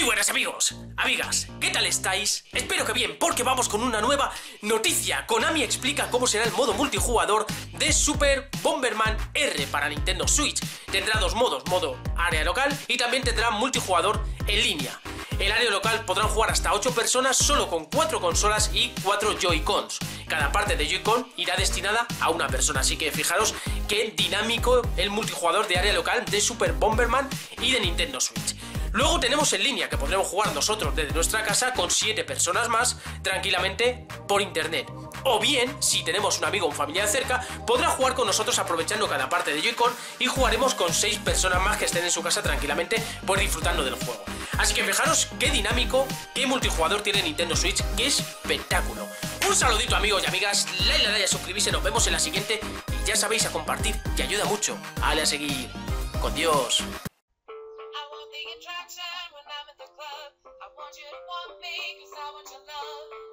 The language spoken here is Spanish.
Muy buenas amigos, amigas, ¿qué tal estáis? Espero que bien, porque vamos con una nueva noticia. Konami explica cómo será el modo multijugador de Super Bomberman R para Nintendo Switch. Tendrá dos modos, modo área local y también tendrá multijugador en línea. El área local podrán jugar hasta 8 personas solo con 4 consolas y 4 Joy-Cons. Cada parte de Joy-Con irá destinada a una persona, así que fijaros qué dinámico el multijugador de área local de Super Bomberman y de Nintendo Switch. Luego tenemos en línea, que podremos jugar nosotros desde nuestra casa con 7 personas más tranquilamente por internet. O bien, si tenemos un amigo o un familiar cerca, podrá jugar con nosotros aprovechando cada parte de Joy-Con y jugaremos con 6 personas más que estén en su casa tranquilamente pues disfrutando del juego. Así que fijaros qué dinámico, qué multijugador tiene Nintendo Switch, qué espectáculo. Un saludito amigos y amigas, like, suscribirse, nos vemos en la siguiente y ya sabéis, a compartir, que ayuda mucho. Ale, a seguir. Con Dios. Attraction when I'm at the club. I want you to want me, cause I want your love.